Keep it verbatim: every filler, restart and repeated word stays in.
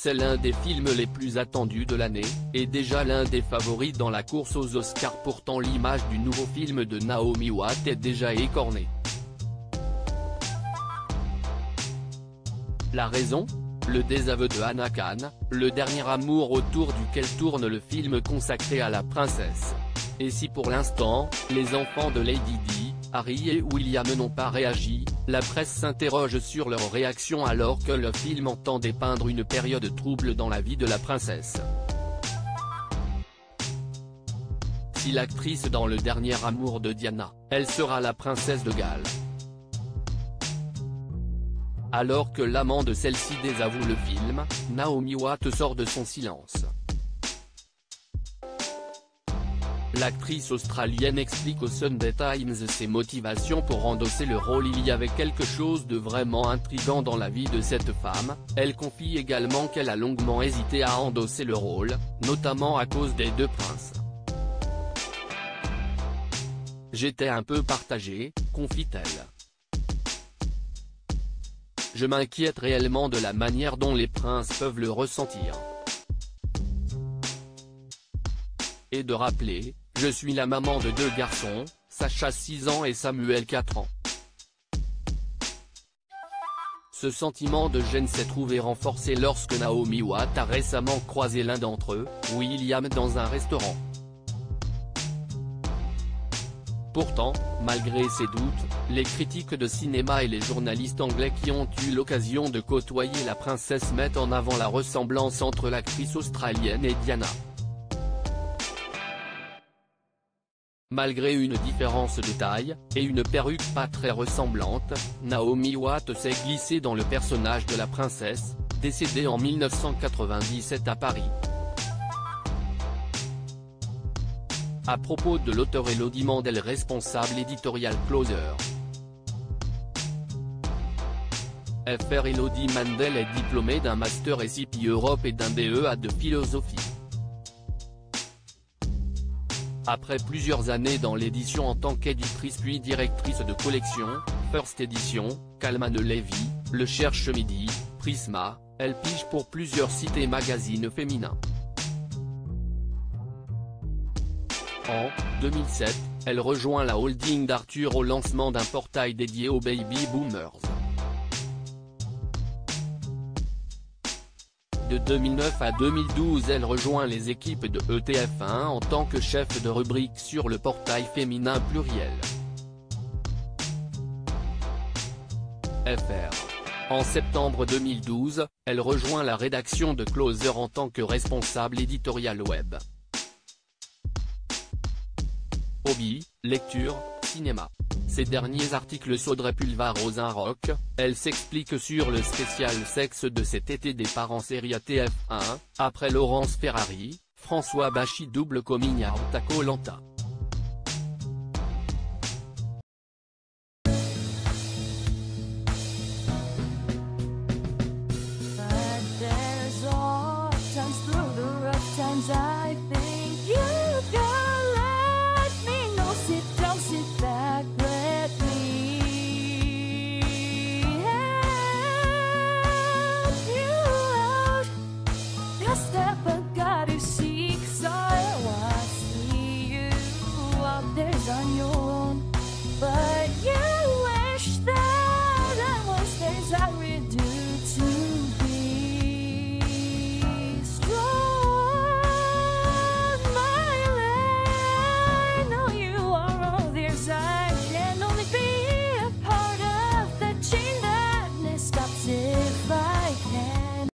C'est l'un des films les plus attendus de l'année, et déjà l'un des favoris dans la course aux Oscars. Pourtant l'image du nouveau film de Naomi Watts est déjà écornée. La raison ? Le désaveu de Hannah Khan, le dernier amour autour duquel tourne le film consacré à la princesse. Et si pour l'instant, les enfants de Lady Di, Harry et William n'ont pas réagi, la presse s'interroge sur leur réaction alors que le film entend dépeindre une période trouble dans la vie de la princesse. Si l'actrice dans Le Dernier Amour de Diana, elle sera la princesse de Galles. Alors que l'amant de celle-ci désavoue le film, Naomi Watts sort de son silence. L'actrice australienne explique au Sunday Times ses motivations pour endosser le rôle. Il y avait quelque chose de vraiment intriguant dans la vie de cette femme. Elle confie également qu'elle a longuement hésité à endosser le rôle, notamment à cause des deux princes. J'étais un peu partagée, confie-t-elle. Je m'inquiète réellement de la manière dont les princes peuvent le ressentir. Et de rappeler, je suis la maman de deux garçons, Sacha six ans et Samuel quatre ans. Ce sentiment de gêne s'est trouvé renforcé lorsque Naomi Watts a récemment croisé l'un d'entre eux, William, dans un restaurant. Pourtant, malgré ses doutes, les critiques de cinéma et les journalistes anglais qui ont eu l'occasion de côtoyer la princesse mettent en avant la ressemblance entre l'actrice australienne et Diana. Malgré une différence de taille, et une perruque pas très ressemblante, Naomi Watts s'est glissée dans le personnage de la princesse, décédée en mille neuf cent quatre-vingt-dix-sept à Paris. À propos de l'auteur Elodie Mandel, responsable éditorial Closer. F R Elodie Mandel est diplômée d'un Master S I P Europe et d'un B E A de philosophie. Après plusieurs années dans l'édition en tant qu'éditrice puis directrice de collection, First Edition, Calman Levy, Le Cherche Midi, Prisma, elle pige pour plusieurs sites et magazines féminins. En deux mille sept, elle rejoint la holding d'Arthur au lancement d'un portail dédié aux baby boomers. De deux mille neuf à deux mille douze, elle rejoint les équipes de E T F un en tant que chef de rubrique sur le portail féminin Pluriel. F R. En septembre deux mille douze, elle rejoint la rédaction de Closer en tant que responsable éditorial web. Hobby, lecture, cinéma. Ces derniers articles s'Audrey Pulvar-Rosin Rock, elle s'explique sur le spécial sexe de cet été des parents série à T F un, après Laurence Ferrari, François Bachy double coming out à Koh Lanta.